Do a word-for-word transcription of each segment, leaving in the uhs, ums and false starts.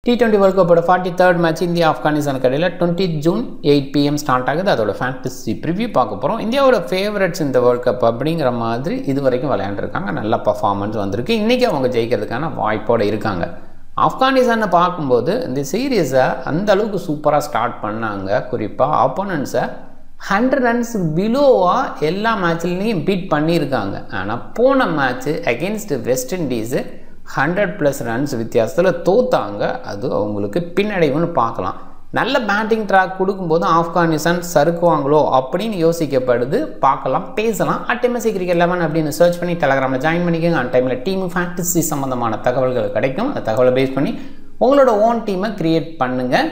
T twenty World Cup forty-third match India Afghanistan கடையில் twentieth June eight p m start ஆகுது. அதோட fantasy preview பார்க்க போகிறோம். இந்தியாவோட ஃபேவரட்ஸ் இந்த வேர்ல்ட் கப் அப்படிங்கிற மாதிரி இது வரைக்கும் விளையாண்டுருக்காங்க. நல்ல பர்ஃபார்மன்ஸ் வந்திருக்கு. இன்றைக்கி அவங்க ஜெயிக்கிறதுக்கான வாய்ப்போடு இருக்காங்க. ஆப்கானிஸ்தானை பார்க்கும்போது இந்த சீரியஸை அந்த அளவுக்கு சூப்பராக ஸ்டார்ட் பண்ணாங்க. குறிப்பாக ஆப்போனன்ட்ஸை ஹண்ட்ரட் ரன்ஸுக்கு பிலோவாக எல்லா மேட்ச்லேயும் பீட் பண்ணியிருக்காங்க. ஆனால் போன match against West Indies hundred plus runs வித்தியாசத்தில் தோத்தாங்க. அது அவங்களுக்கு பின்னடைவுன்னு பார்க்கலாம். நல்ல பேட்டிங் ட்ராக் கொடுக்கும்போது ஆப்கானிஸ்தான் சறுக்குவாங்களோ அப்படின்னு யோசிக்கப்படுது. பார்க்கலாம், பேசலாம். அட்எம்எஸ்சி கிரிக்கெட் லெவன் அப்படின்னு சர்ச் பண்ணி டெலகிராமில் ஜாயின் பண்ணிக்கோங்க. அந்த டைமில் டீம் ஃபேண்டசி சம்மந்தமான தகவல்கள் கிடைக்கும். அந்த தகவலை பேஸ் பண்ணி உங்களோட ஓன் டீமை க்ரியேட் பண்ணுங்கள்.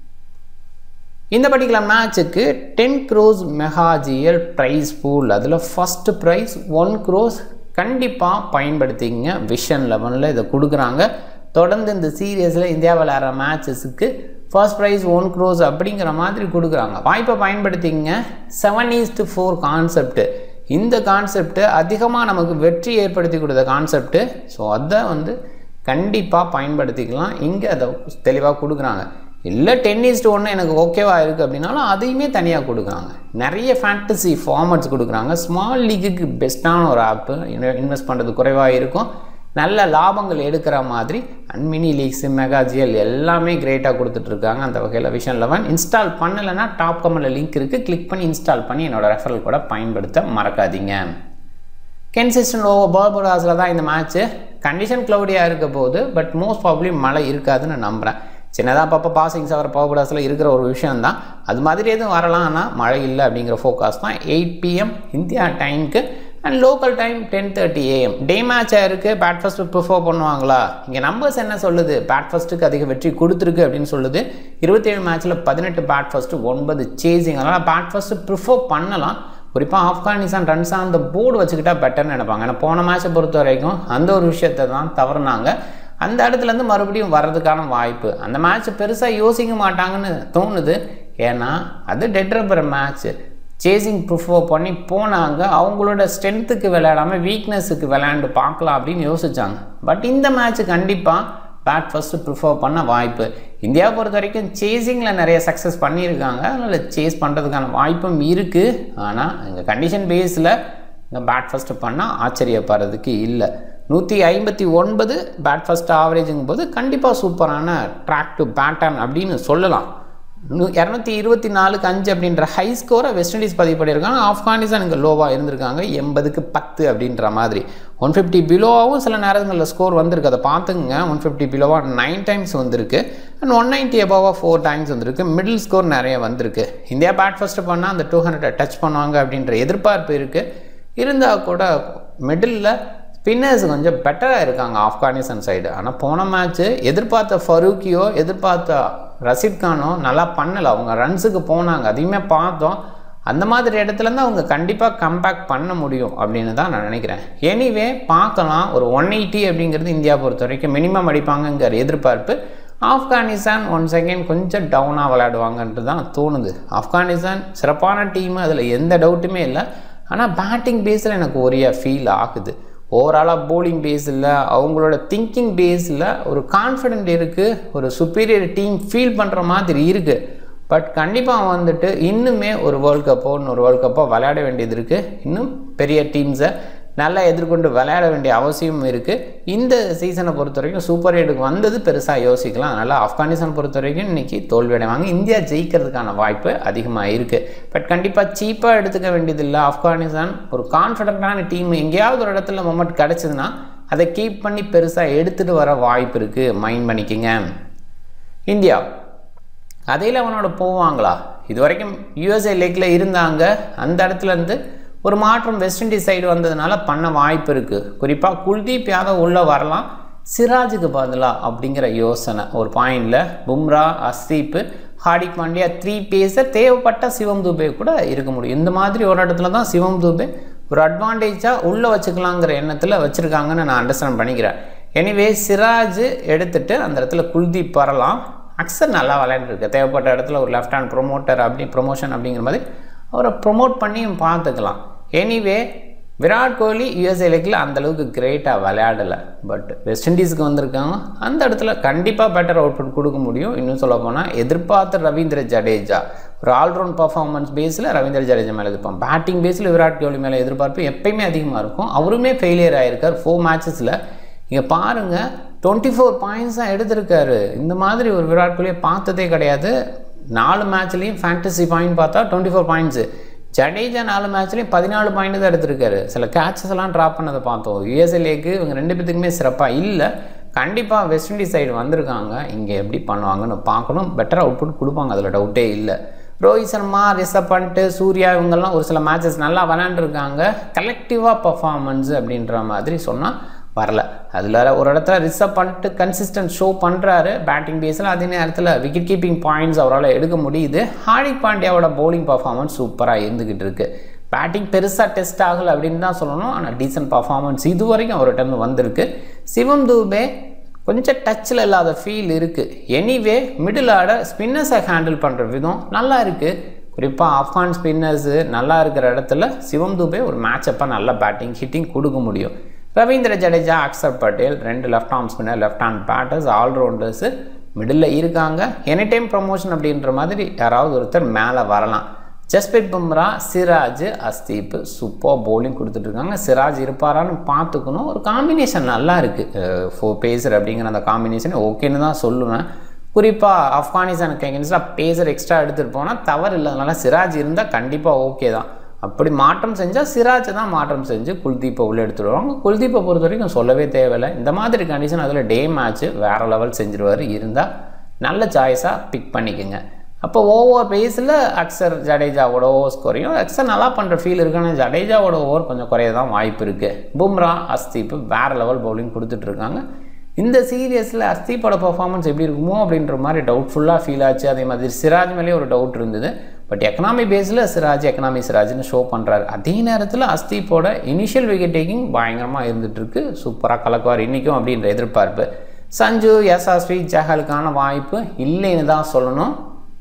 இந்த பர்டிகுலர் மேட்சுக்கு டென் க்ரோஸ் மெகாஜிஎல் ப்ரைஸ் பூல். அதில் ஃபஸ்ட்டு ப்ரைஸ் ஒன் க்ரோஸ் கண்டிப்பாக பயன்படுத்திங்க. விஷன் லெவனில் இதை கொடுக்குறாங்க. தொடர்ந்து இந்த சீரியஸில் இந்தியா விளையாடுற மேட்சஸுக்கு ஃபர்ஸ்ட் ப்ரைஸ் ஒன் க்ரோஸ் அப்படிங்கிற மாதிரி கொடுக்குறாங்க. வாய்ப்பை பயன்படுத்திங்க. செவன் ஈஸ்ட் ஃபோர் கான்செப்ட், இந்த கான்செப்ட்டு அதிகமாக நமக்கு வெற்றி ஏற்படுத்தி கொடுத்த கான்செப்ட்டு. ஸோ அதை வந்து கண்டிப்பாக பயன்படுத்திக்கலாம். இங்கே அதை தெளிவாக கொடுக்குறாங்க. இல்லை டென் ஈஸ்ட் ஒன்று எனக்கு ஓகேவாக இருக்குது அப்படின்னாலும் அதையுமே தனியாக கொடுக்குறாங்க. நிறைய ஃபேண்டசி ஃபார்மட்ஸ் கொடுக்குறாங்க. ஸ்மால் லீக்குக்கு பெஸ்ட்டான ஒரு ஆப்பு. இன்வெஸ்ட் பண்ணுறது குறைவாக இருக்கும். நல்ல லாபங்கள் எடுக்கிற மாதிரி அண்ட் மினி லீக்ஸு மெகாஜிஎல் எல்லாமே கிரேட்டாக கொடுத்துட்ருக்காங்க. அந்த வகையில் விஷன் லெவன் இன்ஸ்டால் பண்ணலைன்னா டாப் கமெண்டில் லிங்க் இருக்குது. கிளிக் பண்ணி இன்ஸ்டால் பண்ணி என்னோடய ரெஃபரல் கூட பயன்படுத்த மறக்காதீங்க. கன்சிஸ்டன்ட் ஓவர் பார்படாஸில் தான் இந்த மேட்ச்சு. கண்டிஷன் க்ளவுடியாக இருக்க போகுது. பட் மோஸ்ட் ப்ராபப்லி மழை இருக்காதுன்னு நம்புகிறேன். சின்னதாக அப்பப்போ பாசிங்ஸ் ஆகிற பார்படாஸில் இருக்கிற ஒரு விஷயந்தான். அது மாதிரி எதுவும் வரலாம், ஆனால் மழை இல்லை அப்படிங்கிற ஃபோக்காஸ் தான். எயிட் p m இந்தியா டைமுக்கு and local time ten thirty a m day மேட்சாக இருக்குது. பேட் ஃபஸ்ட்டு ப்ரிஃபர் பண்ணுவாங்களா? இங்கே நம்பர்ஸ் என்ன சொல்லுது? பேட் ஃபஸ்ட்டுக்கு அதிக வெற்றி கொடுத்துருக்கு அப்படின்னு சொல்லுது. இருபத்தேழு மேட்ச்சில் பதினெட்டு பேட் ஃபஸ்ட்டு, ஒன்பது சேசிங். அதனால் பேட் ஃபஸ்ட்டு ப்ரிஃபர் பண்ணலாம். குறிப்பாக Afghanistan runs on the board வச்சுக்கிட்டா பெட்டர்னு நினைப்பாங்க. ஏன்னா போன மேட்சை பொறுத்த வரைக்கும் அந்த ஒரு விஷயத்தை தான் தவறுனாங்க. அந்த இடத்துலேருந்து மறுபடியும் வர்றதுக்கான வாய்ப்பு. அந்த மேட்ச் பெருசாக யோசிக்க மாட்டாங்கன்னு தோணுது. ஏன்னா அது dead rubber match. Chasing prefer பண்ணி போனாங்க. அவங்களோட ஸ்ட்ரென்த்துக்கு விளையாடாமல் வீக்னஸுக்கு விளையாண்டு பார்க்கலாம் அப்படின்னு யோசித்தாங்க. பட் இந்த மேட்ச்சு கண்டிப்பாக பேட் ஃபஸ்ட்டு ப்ரிஃபர் பண்ண வாய்ப்பு. இந்தியாவை பொறுத்த வரைக்கும் சேசிங்கில் நிறைய சக்ஸஸ் பண்ணியிருக்காங்க. அதனால் சேஸ் பண்ணுறதுக்கான வாய்ப்பும் இருக்குது. ஆனால் இங்கே கண்டிஷன் பேஸில் இங்கே பேட் ஃபஸ்ட்டு பண்ணால் ஆச்சரியப்படுறதுக்கு இல்லை. நூற்றி ஐம்பத்தி ஒன்பது பேட் ஃபஸ்ட் ஆவரேஜுங்கும் போது கண்டிப்பாக சூப்பரான ட்ராக் டு பேட்டன் அப்படின்னு சொல்லலாம். நூ இரநூத்தி இருபத்தி நாலுக்கு அஞ்சு அப்படின்ற ஹை ஸ்கோரை வெஸ்ட் இண்டீஸ் பதிவு பண்ணியிருக்காங்க. ஆப்கானிஸ்தான் இங்கே லோவாக இருந்திருக்காங்க. எண்பதுக்கு பத்து அப்படின்ற மாதிரி. ஒன் ஃபிஃப்டி பிலோவாகவும் சில நேரங்களில் ஸ்கோர் வந்திருக்கு. அதை பார்த்துங்க. ஒன் ஃபிஃப்டி பிலோவாக நைன் டைம்ஸ் வந்திருக்கு. அண்ட் ஒன் நைன்ட்டி அபோவாக ஃபோர் டைம்ஸ் வந்திருக்கு. மிடில் ஸ்கோர் நிறைய வந்திருக்கு. இந்தியா பேட் ஃபஸ்ட்டு பண்ணால் அந்த டூ ஹண்ட்ரட் டச் பண்ணுவாங்க அப்படின்ற எதிர்பார்ப்பு இருக்குது. இருந்தால் கூட மிடில் ஸ்பின்னர்ஸ் கொஞ்சம் பெட்டராக இருக்காங்க ஆப்கானிஸ்தான் சைடு. ஆனால் போன மேட்ச்சு எதிர்பார்த்த ஃபரூக்கியோ எதிர்பார்த்த ரஷீத் கானோ நல்லா பண்ணலை. அவங்க ரன்ஸுக்கு போனாங்க. அதையுமே பார்த்தோம். அந்த மாதிரி இடத்துலேருந்து அவங்க கண்டிப்பாக கம்பேக் பண்ண முடியும் அப்படின்னு தான் நான் நினைக்கிறேன். எனிவே பார்க்கலாம். ஒரு ஒன் எயிட்டி அப்படிங்கிறது இந்தியா பொறுத்த வரைக்கும் மினிமம் அடிப்பாங்கங்கிற எதிர்பார்ப்பு. ஆப்கானிஸ்தான் ஒன் செகண்ட் கொஞ்சம் டவுனாக விளையாடுவாங்கன்ட்டு தான் தோணுது. ஆப்கானிஸ்தான் சிறப்பான டீமு, அதில் எந்த டவுட்டுமே இல்லை. ஆனால் பேட்டிங் பேஸில் எனக்கு ஒரே ஃபீல் ஆகுது. ஓவராலாக போலிங் பேஸில் அவங்களோட திங்கிங் பேஸில் ஒரு கான்ஃபிடென்ட் இருக்குது. ஒரு சுப்பீரியர் டீம் ஃபீல் பண்ணுற மாதிரி இருக்குது. பட் கண்டிப்பாக வந்துட்டு இன்னுமே ஒரு வேர்ல்ட் கப்போ இன்னொரு வேர்ல்ட் கப்போ விளையாட வேண்டியது இருக்குது. இன்னும் பெரிய டீம்ஸை நல்லா எதிர்கொண்டு விளையாட வேண்டிய அவசியம் இருக்குது. இந்த சீசனை பொறுத்த வரைக்கும் சூப்பர் எயிட்டுக்கு வந்தது பெருசாக யோசிக்கலாம். அதனால் ஆப்கானிஸ்தான் பொறுத்த வரைக்கும் இன்றைக்கி தோல்வி அடைவாங்க. இந்தியா ஜெயிக்கிறதுக்கான வாய்ப்பு அதிகமாக இருக்குது. பட் கண்டிப்பாக சீப்பாக எடுத்துக்க வேண்டியதில்லை. ஆப்கானிஸ்தான் ஒரு கான்ஃபிடென்ட்டான டீம். எங்கேயாவது ஒரு இடத்துல மொமெண்ட் கிடச்சிதுன்னா அதை கீப் பண்ணி பெருசாக எடுத்துகிட்டு வர வாய்ப்பு இருக்குது. மைண்ட் பண்ணிக்கங்க. இந்தியா அதே லெவனோட போவாங்களா? இது வரைக்கும் யூஎஸ்ஏ லெக்கில் இருந்தாங்க. அந்த இடத்துலேருந்து ஒரு மாற்றம் வெஸ்ட் இண்டீஸ் சைடு வந்ததுனால பண்ண வாய்ப்பு இருக்குது. குறிப்பாக குல்தீப் யாதவ் உள்ளே வரலாம் சிராஜுக்கு பதிலா அப்படிங்கிற யோசனை ஒரு பாயிண்டில். பும்ரா, அஸ்தீப்பு, ஹார்திக் பாண்டியா த்ரீ பேஸர் தேவைப்பட்ட சிவம் துபே கூட இருக்க முடியும். இந்த மாதிரி ஒரு இடத்துல தான் சிவம் துபே ஒரு அட்வான்டேஜாக உள்ளே வச்சுக்கலாங்கிற எண்ணத்தில் வச்சுருக்காங்கன்னு நான் அண்டர்ஸ்டாண்ட் பண்ணிக்கிறேன். எனிவே சிராஜ் எடுத்துகிட்டு அந்த இடத்துல குல்தீப் வரலாம். அக்சர் நல்லா விளையாண்டுருக்கு. தேவைப்பட்ட இடத்துல ஒரு லெஃப்ட் ஹேண்ட் ப்ரொமோட்டர் அப்படி ப்ரொமோஷன் அப்படிங்கிற மாதிரி அவரை ப்ரொமோட் பண்ணியும் பார்த்துக்கலாம். எனிவே விராட் கோலி யூஎஸ்ஏ லீக்ல அந்தளவுக்கு கிரேட்டாக விளையாடலை. பட் வெஸ்ட் இண்டீஸுக்கு வந்திருக்காங்க, அந்த இடத்துல கண்டிப்பாக பெட்டர் அவுட்புட் கொடுக்க முடியும். இன்னும் சொல்ல போனால் எதிர்பார்த்த ரவீந்திர ஜடேஜா ஒரு ஆல்ரவுண்ட் பர்ஃபார்மன்ஸ் பேஸில் ரவீந்திர ஜடேஜா மேலே எதிர்ப்பான். பேட்டிங் பேஸில் விராட் கோலி மேலே எதிர்பார்ப்பு எப்பயுமே அதிகமாக இருக்கும். அவருமே ஃபெயிலியர் ஆகிருக்கார் ஃபோர் மேட்சஸில். இங்கே பாருங்கள், டுவெண்ட்டி ஃபோர் பாயிண்ட்ஸ் தான் எடுத்திருக்காரு. இந்த மாதிரி ஒரு விராட் கோலியை பார்த்ததே கிடையாது. நாலு மேட்ச்லேயும் ஃபேண்டசி பாயிண்ட் பார்த்தா டுவெண்ட்டி ஃபோர் பாயிண்ட்ஸு. ஜடேஜா நாலு மேட்ச்லேயும் பதினாலு பாயிண்ட் தான் எடுத்திருக்காரு. சில கேட்சஸ் எல்லாம் ட்ராப் பண்ணதை பார்த்தோம். யூஎஸ்ஏ லீக்கு இவங்க ரெண்டு பேத்துக்குமே சிறப்பாக இல்லை. கண்டிப்பாக வெஸ்ட் இண்டீஸ் சைடு வந்திருக்காங்க, இங்கே எப்படி பண்ணுவாங்கன்னு பார்க்கணும். பெட்டர் அவுட்புட் கொடுப்பாங்க, அதில் டவுட்டே இல்லை. ரோஹித் சர்மா, ரிஷப் பண்ட், சூர்யா இவங்கெல்லாம் ஒரு சில மேட்சஸ் நல்லா விளையாண்டுருக்காங்க. கலெக்டிவாக பர்ஃபார்மன்ஸ் அப்படின்ற மாதிரி சொன்னால் வரல. அதில் ஒரு இடத்துல ரிஷப் பண்ட் கன்சிஸ்டன்ட் ஷோ பண்ணுறாரு பேட்டிங் பேஸில். அதே நேரத்தில் விக்கெட் கீப்பிங் பாயிண்ட்ஸ் அவரால் எடுக்க முடியுது. ஹார்திக் பாண்டியாவோட பவுலிங் பர்ஃபார்மன்ஸ் சூப்பராக இருந்துக்கிட்டு இருக்கு. பேட்டிங் பெருசாக டெஸ்ட் ஆகலை அப்படின்னு தான் சொல்லணும். ஆனால் டீசென்ட் பர்ஃபார்மன்ஸ் இது வரைக்கும் அவர்கிட்ட வந்திருக்கு. சிவம் தூபே கொஞ்சம் டச்சில் இல்லாத ஃபீல் இருக்குது. எனிவே மிடில் ஆர்டர் ஸ்பின்னர்ஸை ஹேண்டில் பண்ணுற விதம் நல்லா இருக்குது. குறிப்பாக ஆப்கான் ஸ்பின்னர்ஸு நல்லா இருக்கிற இடத்துல சிவம் தூபே ஒரு மேட்சப்பாக நல்ல பேட்டிங் ஹிட்டிங் கொடுக்க முடியும். ரவீந்திர ஜடேஜா, அக்ஷர் பட்டேல் ரெண்டு left arm spinner, left hand batters, allrounders middle இருக்காங்க. எனி டைம் ப்ரமோஷன் அப்படின்ற மாதிரி யாராவது ஒருத்தர் மேலே வரலாம். ஜஸ்பிரித் பும்ரா, சிராஜ், அஸ்தீப் சூப்பர் பவுலிங் கொடுத்துட்ருக்காங்க. சிராஜ் இருப்பாரான்னு பார்த்துக்கணும். ஒரு காம்பினேஷன் நல்லா இருக்குது. ஃபோர் பேசர் அப்படிங்கிற அந்த காம்பினேஷன் ஓகேன்னு தான் சொல்லுவேன். குறிப்பாக ஆப்கானிஸ்தானுக்கு எகென்ஸ்டாக பேசர் எக்ஸ்ட்ரா எடுத்துகிட்டு போனால் தவறு இல்லாதனால சிராஜ் இருந்தால் கண்டிப்பாக ஓகே தான். அப்படி மாற்றம் செஞ்சால் சிராஜை தான் மாற்றம் செஞ்சு குல்தீப்பை உள்ளே எடுத்துடுவாங்க. குல்தீப்பை பொறுத்த வரைக்கும் சொல்லவே தேவையில்லை. இந்த மாதிரி கண்டிஷன் அதில் டே மேட்ச்சு வேறு லெவல் செஞ்சுருவார். இருந்தால் நல்ல சாய்ஸாக பிக் பண்ணிக்கோங்க. அப்போ ஓவர் பேஸில் அக்ஷர் ஜடேஜாவோட ஓவர்ஸ் குறையும். அக்ஷர் நல்லா பண்ணுற ஃபீல் இருக்குன்னு ஜடேஜாவோட ஓவர் கொஞ்சம் குறைய தான் வாய்ப்பு இருக்குது. பும்ரா, அஸ்தீப் வேறு லெவல் பவுலிங் கொடுத்துட்ருக்காங்க. இந்த சீரியஸில் அஸ்தீப்போட பர்ஃபார்மன்ஸ் எப்படி இருக்குமோ அப்படின்ற மாதிரி டவுட்ஃபுல்லாக ஃபீல் ஆச்சு. அதே மாதிரி சிராஜ் மேலேயே ஒரு டவுட் இருந்தது. பட் எக்கனாமி பேஸில் சிராஜ் எக்கனாமி சிராஜ்னு ஷோ பண்ணுறாரு. அதே நேரத்தில் அஸ்தீப்போட இனிஷியல் விக்கெட் டேக்கிங் பயங்கரமாக இருந்துகிட்ருக்கு. சூப்பராக கலக்குவார் இன்றைக்கும் அப்படின்ற எதிர்பார்ப்பு. சஞ்சு, யசாஸ்வி, ஜஹலுக்கான வாய்ப்பு இல்லைன்னு தான் சொல்லணும்.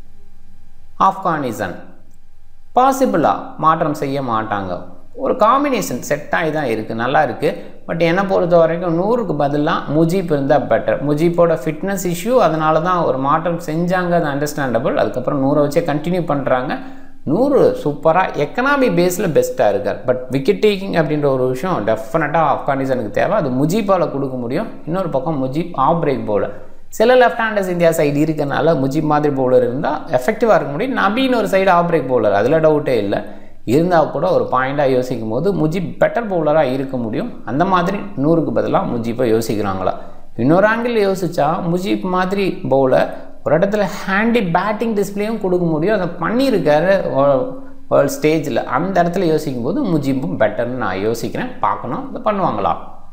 ஆப்கானிஸ்தான் பாசிபிளாக மாற்றம் செய்ய மாட்டாங்க. ஒரு காம்பினேஷன் செட் ஆகி தான் இருக்குது, நல்லா இருக்குது. பட் என்னை பொறுத்த வரைக்கும் நூறுக்கு பதிலாக முஜீப் இருந்தால் பெட்டர். முஜீப்போட ஃபிட்னஸ் இஷ்யூ, அதனால தான் ஒரு மாற்றம் செஞ்சாங்க, அது அண்டர்ஸ்டாண்டபிள். அதுக்கப்புறம் நூறை வச்சே கண்டினியூ பண்ணுறாங்க. நூறு சூப்பராக எக்கனாமி பேஸில் பெஸ்ட்டாக இருக்கார். பட் விக்கெட் டேக்கிங் அப்படின்ற ஒரு விஷயம் டெஃபினட்டாக ஆப்கானிஸ்தானுக்கு தேவை. அது முஜீப்பால் கொடுக்க முடியும். இன்னொரு பக்கம் முஜீப் ஆஃப் பிரேக் பவுலர். சில லெஃப்ட் ஹேண்டர்ஸ் இந்தியா சைடு இருக்கனால முஜீப் மாதிரி பவுலர் இருந்தால் எஃபெக்டிவாக இருக்க முடியும். நபின்னு ஒரு சைடு ஆஃப் பிரேக் பவுலர், அதில் டவுட்டே இல்லை. இருந்தால் கூட ஒரு பாயிண்டாக யோசிக்கும் போது முஜீப் பெட்டர் பவுலராக இருக்க முடியும். அந்த மாதிரி நூறுக்கு பதிலாக முஜீப்பை யோசிக்கிறாங்களா? இன்னொரு ஆங்கிள் யோசிச்சா முஜீப் மாதிரி பவுலர் ஒரு இடத்துல ஹேண்டி பேட்டிங் டிஸ்பிளேயும் கொடுக்க முடியும். அதை பண்ணியிருக்காரு வேர்ல்ட் ஸ்டேஜில். அந்த இடத்துல யோசிக்கும் போது முஜீப்பும் பெட்டர்னு நான் யோசிக்கிறேன். பார்க்கணும் இதை பண்ணுவாங்களா.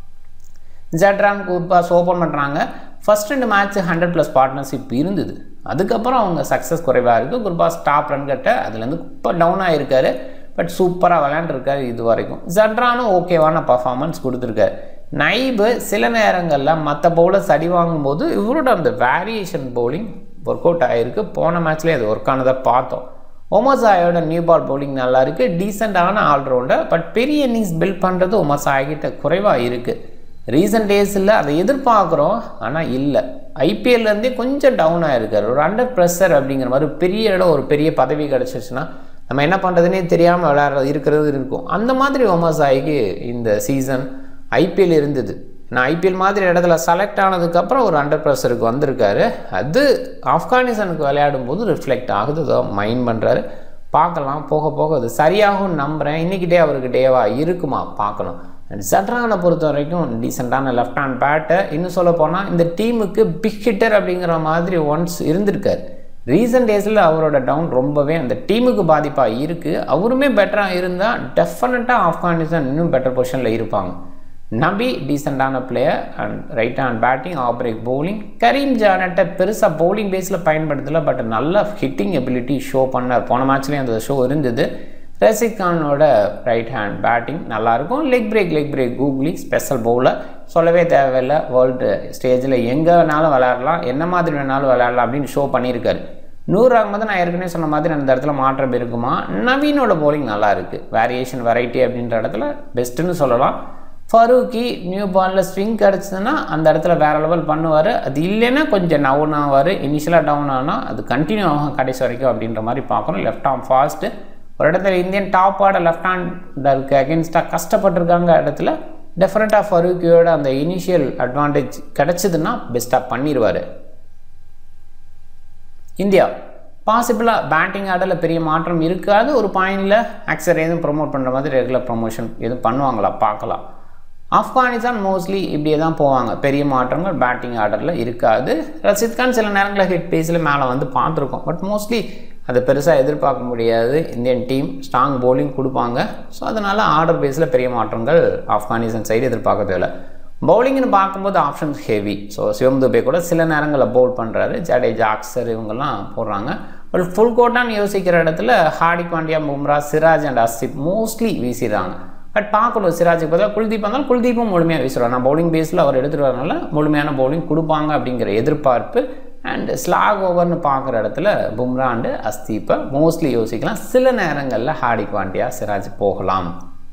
ஜட்ரான் குர்பாஸ் ஓப்பன் பண்ணுறாங்க. ஃபஸ்ட் ரெண்டு மேட்ச் ஹண்ட்ரட் ப்ளஸ் பார்ட்னர்ஷிப் இருந்தது. அதுக்கப்புறம் அவங்க சக்ஸஸ் குறைவாக இருக்குது. குர்பாஸ் டாப் ரன் கட்ட அதுலேருந்து இப்போ டவுன் ஆகிருக்காரு. பட் சூப்பராக விளையாண்டுருக்காரு இது வரைக்கும். ஜட்ரானும் ஓகேவான பர்ஃபார்மன்ஸ் கொடுத்துருக்காரு. நைபு சில நேரங்களில் மற்ற பவுலர்ஸ் அடி வாங்கும்போது இவரோட அந்த வேரியேஷன் பவுலிங் ஒர்க் அவுட் ஆகிருக்கு. போன மேட்ச்லேயே அது ஒர்க் ஆனதை பார்த்தோம். ஒமசாயோட நியூ பால் பவுலிங் நல்லா இருக்குது. டீசெண்டான ஆல்ரவுண்டர். பட் பெரிய இன்னிங்ஸ் பில்ட் பண்ணுறது ஒமசாய்கிட்ட குறைவாக இருக்குது. ரீசன்ட் டேஸில் அதை எதிர்பார்க்குறோம், ஆனால் இல்லை. ஐபிஎல்லேருந்தே கொஞ்சம் டவுன் ஆகிருக்காரு. ஒரு அண்டர் ப்ரெஷர் அப்படிங்கிற மாதிரி பெரிய இடம், ஒரு பெரிய பதவி கிடச்சிருச்சுன்னா நம்ம என்ன பண்ணுறதுனே தெரியாமல் விளையாடுறது இருக்கிறது இருக்கும். அந்த மாதிரி ஒமசாய்க்கு இந்த சீசன் ஐபிஎல் இருந்தது. நான் ஐபிஎல் மாதிரி இடத்துல செலக்ட் ஆனதுக்கப்புறம் ஒரு அண்டர் ப்ரெஷருக்கு வந்திருக்காரு. அது ஆப்கானிஸ்தானுக்கு விளையாடும் போது ரிஃப்ளெக்ட் ஆகுது. அதை மைண்ட் பண்ணுறாரு. பார்க்கலாம், போக போக அது சரியாகும் நம்புகிறேன். இன்றைக்கி டே அவருக்கு டேவாக இருக்குமா பார்க்கணும். அண்ட் ஜட்ரானை பொறுத்த வரைக்கும் டீசெண்டான லெஃப்ட் ஹேண்ட் பேட்டை. இன்னும் சொல்ல போனால் இந்த டீமுக்கு பிக் ஹிட்டர் அப்படிங்கிற மாதிரி ஒன்ஸ் இருந்திருக்கார். ரீசன்ட் டேஸில் அவரோட டவுன் ரொம்பவே அந்த டீமுக்கு பாதிப்பாக இருக்குது. அவருமே பெட்டராக இருந்தால் டெஃபினட்டாக ஆப்கானிஸ்தான் இன்னும் பெட்டர் பொசிஷனில் இருப்பாங்க. நபி டீசெண்டான player and right hand batting, off break bowling. Karim ஜானட்டை பெருசாக பவுலிங் பேஸில் பயன்படுத்தலை. பட் நல்ல ஹிட்டிங் எபிலிட்டி ஷோ பண்ணார். போன மேட்ச்லேயும் அந்த ஷோ இருந்தது. ரஷீத் கானோட ரைட் ஹேண்ட் பேட்டிங் நல்லாயிருக்கும். Leg break leg break googly special bowler சொல்லவே தேவையில்லை. வேர்ல்டு ஸ்டேஜில் எங்கே வேணாலும் விளையாடலாம், என்ன மாதிரி வேணாலும் விளையாடலாம் அப்படின்னு ஷோ பண்ணியிருக்காரு. நூறு ஆகும்போது நான் ஏற்கனவே சொன்ன மாதிரி அந்த இடத்துல மாற்றம் இருக்குமா? நவீனோட பவுலிங் நல்லா இருக்குது, வேரியேஷன் வெரைட்டி அப்படின்ற இடத்துல பெஸ்ட்டுன்னு சொல்லலாம். ஃபரூக்கி நியூ பாலில் ஸ்விங் கிடச்சிதுன்னா அந்த இடத்துல வேறு லெவல் பண்ணுவார். அது இல்லைன்னா கொஞ்சம் டவுன் ஆவார். இனிஷியலாக டவுன் ஆனால் அது கண்டினியூ ஆகும் கடைசி வரைக்கும் அப்படின்ற மாதிரி பார்க்கணும். லெஃப்ட் ஆர்ம் ஃபாஸ்ட்டு ஒரு இடத்துல இந்தியன் டாப் ஆர்டர் லெஃப்ட் ஹேண்டருக்கு அகேன்ஸ்டாக கஷ்டப்பட்டுருக்காங்க இடத்துல டெஃபினட்டாக ஃபரூக்கியோட அந்த இனிஷியல் அட்வான்டேஜ் கிடச்சிதுன்னா பெஸ்ட்டாக பண்ணிடுவார். இந்தியா பாசிபிளாக பேட்டிங் ஆர்டரில் பெரிய மாற்றம் இருக்காது. ஒரு பாயிண்டில் ஆக்சர் எதுவும் ப்ரொமோட் பண்ணுற மாதிரி ரெகுலர் ப்ரொமோஷன் எதுவும் பண்ணுவாங்களா பார்க்கலாம். ஆப்கானிஸ்தான் மோஸ்ட்லி இப்படியே தான் போவாங்க, பெரிய மாற்றங்கள் பேட்டிங் ஆர்டரில் இருக்காது. ரஷீத் கான் சில நேரங்களில் ஹிட் பேஸில் மேலே வந்து பார்த்துருக்கோம், பட் மோஸ்ட்லி அதை பெருசாக எதிர்பார்க்க முடியாது. இந்தியன் டீம் ஸ்ட்ராங் பவுலிங் கொடுப்பாங்க. ஸோ அதனால் ஆர்டர் பேஸில் பெரிய மாற்றங்கள் ஆப்கானிஸ்தான் சைடு எதிர்பார்க்க தேவை. பவுலிங்னு பார்க்கும்போது options heavy. So Shivam Dube கூட சில நேரங்களில் பவுல் பண்ணுறாரு, ஜடேஜா அக்சர் இவங்கெல்லாம் போடுறாங்க. பட் ஃபுல் கோட்டான்னு யோசிக்கிற இடத்துல ஹார்திக் பாண்டியா, பும்ரா, சிராஜ் அண்ட் அஸ்திப் மோஸ்ட்லி வீசிடுறாங்க. பட் பார்க்கணும், சிராஜுக்கு பார்த்தா குல்தீப் வந்தாலும் குல்தீப்பும் முழுமையாக வீசுகிறார். நான் பவுலிங் பேஸில் அவர் எடுத்துகிட்டு வரனால முழுமையான பவுலிங் கொடுப்பாங்க அப்படிங்கிற எதிர்பார்ப்பு. அண்ட் ஸ்லாக் ஓவர்னு பார்க்குற இடத்துல பும்ரா அண்டு அஸ்தீப்பை மோஸ்ட்லி யோசிக்கலாம். சில நேரங்களில் ஹார்திக் பாண்டியா, சிராஜ் போகலாம்.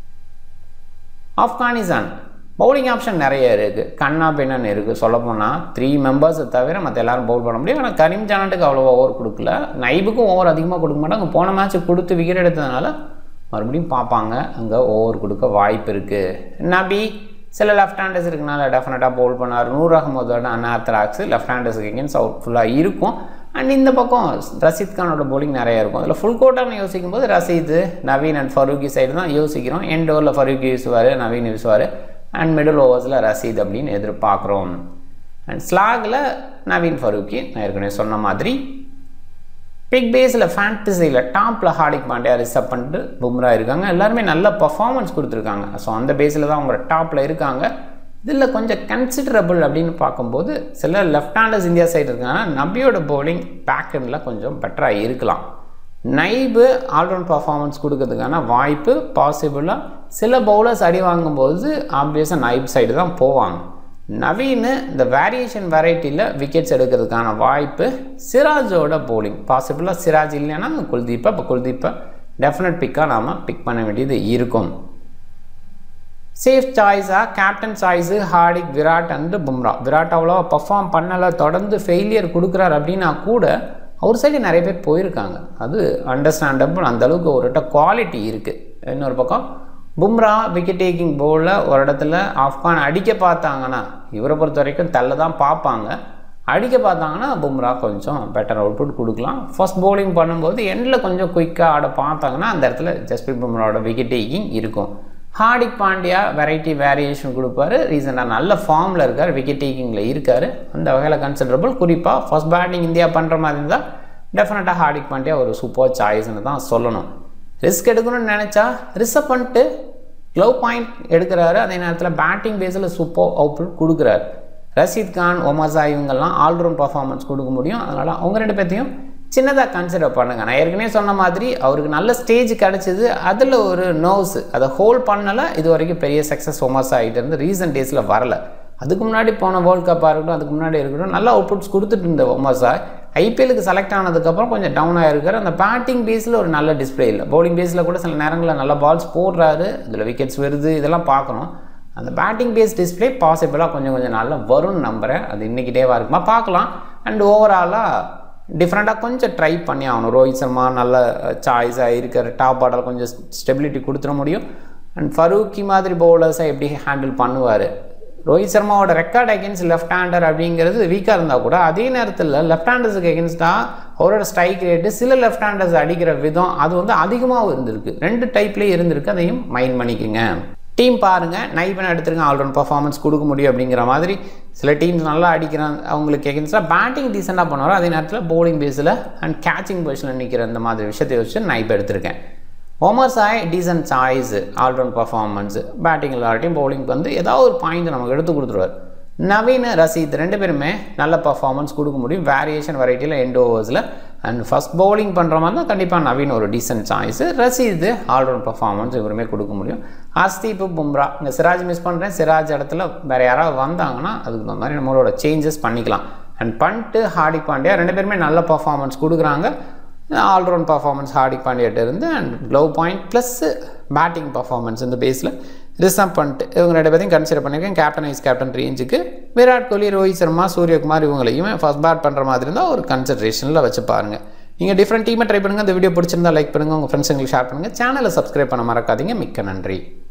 ஆப்கானிஸ்தான் பவுலிங் ஆப்ஷன் நிறைய இருக்குது, கண்ணா பின்னன்னு இருக்குது. சொல்லப்போனால் த்ரீ மெம்பர்ஸை தவிர மற்ற எல்லாரும் பவுல் பண்ண முடியும். ஆனால் கரீம் ஜானட்டுக்கு அவ்வளோ ஓவர் கொடுக்கல, நைபுக்கும் ஓவர் அதிகமாக கொடுக்க மாட்டாங்க. போன மேட்ச்சு கொடுத்து விக்கெட் எடுத்ததுனால மறுபடியும் பார்ப்பாங்க, அங்கே ஓவர் கொடுக்க வாய்ப்பு இருக்குது. நபி சில லெஃப்ட் ஹேண்டர்ஸ் இருக்கனால டெஃபினட்டாக பவுல் பண்ணார். நூர் அகமதோட அன்ஆர்த்தடாக்ஸ் லெஃப்ட் ஹேண்டர்ஸுக்கு எகென்ஸ்ட் அவுட்ஃபுல்லாக இருக்கும். அண்ட் இந்த பக்கம் ரஷீத் கானோட பவுலிங் நிறையா இருக்கும். அதில் ஃபுல் கோட்டான்னு யோசிக்கும் போது ரஷீத், நவீன் அண்ட் ஃபரூக்கி சைடு தான் யோசிக்கிறோம். எண்ட் ஓவரில் ஃபரூக்கி வீசுவார், நவீன் வீசுவார். அண்ட் மிடில் ஓவர்ஸில் ரஷீத் அப்படின்னு எதிர்பார்க்குறோம். அண்ட் ஸ்லாகில் நவீன், ஃபரூக்கி நான் ஏற்கனவே சொன்ன மாதிரி. பிக் பேஸில் ஃபேண்டசியில் டாப்பில் ஹார்திக் பாண்டியா, ரிஷப் பண்ணிட்டு பும்ரா இருக்காங்க. எல்லாருமே நல்ல பர்ஃபார்மன்ஸ் கொடுத்துருக்காங்க. ஸோ அந்த பேஸில் தான் அவங்க டாப்பில் இருக்காங்க. இதில் கொஞ்சம் கன்சிடரபிள் அப்படின்னு பார்க்கும்போது சில லெஃப்ட் ஹேண்டர்ஸ் இந்தியா சைடு இருக்காங்கன்னா நபியோட பவுலிங் பேக் எண்டில் கொஞ்சம் பெட்டராக இருக்கலாம். நைபு ஆல்ரவுண்ட் பர்ஃபார்மன்ஸ் கொடுக்கறதுக்கான வாய்ப்பு பாசிபிளாக. சில பவுலர்ஸ் அடி வாங்கும்போது ஆப்வியஸாக நைப் சைடு தான் போவாங்க. நவீன் இந்த வேரியேஷன் வெரைட்டியில் விக்கெட்ஸ் எடுக்கிறதுக்கான வாய்ப்பு. சிராஜோட பவுலிங் பாசிபிளாக, சிராஜ் இல்லைன்னா குல்தீப்பை, இப்போ குல்தீப்பை டெஃபினட் பிக்காக நாம் பிக் பண்ண வேண்டியது இருக்கும். சேஃப் சாய்ஸாக captain choice Hardik, Virat and Bumrah. Virat அவ்வளோவா பர்ஃபார்ம் பண்ணலை, தொடர்ந்து ஃபெயிலியர் கொடுக்குறாரு அப்படின்னா கூட அவர் சைடு நிறைய பேர் போயிருக்காங்க. அது அண்டர்ஸ்டாண்டபிள், அந்தளவுக்கு ஒரு குவாலிட்டி இருக்குது. இன்னொரு பக்கம் பும்ரா விக்கெட் டேக்கிங் பவுலில் ஒரு இடத்துல ஆப்கான் அடிக்க பார்த்தாங்கன்னா, இவரை பொறுத்த வரைக்கும் தள்ள தான் பார்ப்பாங்க. அடிக்க பார்த்தாங்கன்னா பும்ரா கொஞ்சம் பெட்டர் அவுட்புட் கொடுக்கலாம். ஃபர்ஸ்ட் பவுலிங் பண்ணும்போது எண்டில் கொஞ்சம் குயிக்காக ஆட பார்த்தாங்கன்னா அந்த இடத்துல ஜஸ்பிரீத் பும்ராவோட விக்கெட் டேக்கிங் இருக்கும். ஹார்திக் பாண்டியா வெரைட்டி வேரியேஷன் கொடுப்பாரு. ரீசெண்டாக நல்ல ஃபார்மில் இருக்கார், விக்கெட் டேக்கிங்கில் இருக்கார். அந்த வகையில் கன்சிடரபிள். குறிப்பாக ஃபர்ஸ்ட் பேட்டிங் இந்தியா பண்ணுற மாதிரி இருந்தால் டெஃபினட்டாக ஹார்திக் பாண்டியா ஒரு சூப்பர் சாய்ஸ்ன்னு தான் சொல்லணும். ரிஸ்க் எடுக்கணும்னு நினச்சா ரிஸ்க் பண்ணிட்டு க்ளவ் பாயிண்ட் எடுக்கிறாரு. அதே நேரத்தில் பேட்டிங் பேஸில் சூப்பர் அவுட்புட் கொடுக்குறாரு. ரஷீத் கான், ஒமர்ஸா இவங்கெல்லாம் ஆல்ரவுண்ட் பர்ஃபார்மன்ஸ் கொடுக்க முடியும். அதனால் அவங்க ரெண்டு பேர்த்தையும் சின்னதாக கன்சிடர் பண்ணுங்கள். நான் ஏற்கனவே சொன்ன மாதிரி அவருக்கு நல்ல ஸ்டேஜ் கிடச்சிது, அதில் ஒரு நர்வ்ஸ் அதை ஹோல்ட் பண்ணலை. இது வரைக்கும் பெரிய சக்ஸஸ் ஒமர்ஸா ஆகிட்டு இருந்து ரீசன்ட் டேஸில் வரலை. அதுக்கு முன்னாடி போன வேர்ல்டு கப்பாக இருக்கட்டும், அதுக்கு முன்னாடி இருக்கட்டும் நல்ல அவுட்புட்ஸ் கொடுத்துட்டு இருந்த ஒமர்ஸா ஐபிஎலுக்கு செலக்ட் ஆனதுக்கப்புறம் கொஞ்சம் டவுன் ஆகிருக்காரு. அந்த பேட்டிங் பேஸில் ஒரு நல்ல டிஸ்பிளே இல்லை. பவுலிங் பேஸில் கூட சில நேரங்களில் நல்ல பால்ஸ் போடுறாரு, அதில் விக்கெட்ஸ் வருது, இதெல்லாம் பார்க்கணும். அந்த பேட்டிங் பேஸ் டிஸ்பிளே பாசிபிளாக கொஞ்சம் கொஞ்சம் நாளில் வரும்னு நம்புகிறேன். அது இன்றைக்கி டேவாக இருக்குமா பார்க்கலாம். அண்ட் ஓவராலாக டிஃப்ரெண்ட்டாக கொஞ்சம் ட்ரை பண்ணி ஆகணும். ரோஹித் சர்மா நல்ல சாய்ஸாக இருக்கிற டாப் ஆர்டர் கொஞ்சம் ஸ்டெபிலிட்டி கொடுத்துட முடியும். அண்ட் ஃபரூக்கி மாதிரி பவுலர்ஸை எப்படி ஹேண்டில் பண்ணுவார். ரோஹித் சர்மாவோட ரெக்கார்ட் அகேன்ஸ்ட் லெஃப்ட் ஹேண்டர் அப்படிங்கிறது வீக்காக இருந்தால் கூட அதே நேரத்தில் லெஃப்ட் ஹேண்டர்ஸுக்கு அகேன்ஸ்டாக அவரோட ஸ்ட்ரைக் ரேட்டு சில லெஃப்ட் ஹேண்டர்ஸ் அடிக்கிற விதம் அது வந்து அதிகமாகவும் இருந்திருக்கு. ரெண்டு டைப்லேயே இருந்திருக்கு, அதையும் மைண்ட் பண்ணிக்கோங்க. டீம் பாருங்கள், நைபன் எடுத்துருங்க, ஆல்ரவுண்ட் பர்ஃபார்மன்ஸ் கொடுக்க முடியும் அப்படிங்கிற மாதிரி. சில டீம்ஸ் நல்லா அடிக்கிறாங்க, அவங்களுக்கு எகென்ஸ்டாக பேட்டிங் டீசெண்டாக பண்ணுவார். அதே நேரத்தில் பவுலிங் பேஸில் அண்ட் கேச்சிங் பொசிஷனில் நிற்கிற இந்த மாதிரி விஷயத்தை வச்சு நைப் எடுத்திருக்கேன். Omarzai decent choice, allround performance, batting எல்லார்ட்டையும் பவுலிங்க்கு வந்து ஏதாவது ஒரு பாயிண்ட் நமக்கு எடுத்து கொடுத்துருவார். நவீன், ரஷீத் ரெண்டு பேருமே நல்ல பர்ஃபார்மன்ஸ் கொடுக்க முடியும் வேரியேஷன் வெரைட்டியில் எண்ட் ஓவர்ஸில். அண்ட் ஃபஸ்ட் பவுலிங் பண்ணுற மாதிரி தான் கண்டிப்பாக நவீன் ஒரு decent choice. Rashid allround performance இவருமே கொடுக்க முடியும். அஸ்தீப், பும்ரா, இங்கே சிராஜ் மிஸ் பண்ணுறேன். சிராஜ் இடத்துல வேறு யாராவது வந்தாங்கன்னா அதுக்கு தகுந்த மாதிரி நம்மளோட சேஞ்சஸ் பண்ணிக்கலாம். அண்ட் பண்ட்டு ஹார்திக் பாண்டியா ரெண்டு பேருமே நல்ல பர்ஃபார்மன்ஸ் கொடுக்குறாங்க. ஆல்ரவுண்ட் பர்ஃபார்மன்ஸ் ஹார்திக் பாண்டியாட்ட இருந்து and glove point plus batting performance இந்த பேஸில் ரிஷப் பண்ட் இவங்க ரெண்டு பேரையும் கன்சிடர் பண்ணியிருக்கேன் கேப்டன் வைஸ் கேப்டன் ரேஞ்சுக்கு. விராட் கோலி, ரோஹித் சர்மா, சூரியகுமார் இவங்களையுமே ஃபர்ஸ்ட் பேட் பண்ணுற மாதிரி இருந்தால் ஒரு கன்சிடரேஷனில் வச்சு பாருங்கள். நீங்கள் டிஃப்ரெண்ட் டீமை ட்ரை பண்ணுங்கள். இந்த வீடியோ பிடிச்சிருந்தா லைக் பண்ணுங்கள், உங்கள் ஃப்ரெண்ட்ஸுங்களுக்கு ஷேர் பண்ணுங்கள், சேனலை சப்ஸ்கிரைப் பண்ண மறக்காதீங்க. மிக்க நன்றி.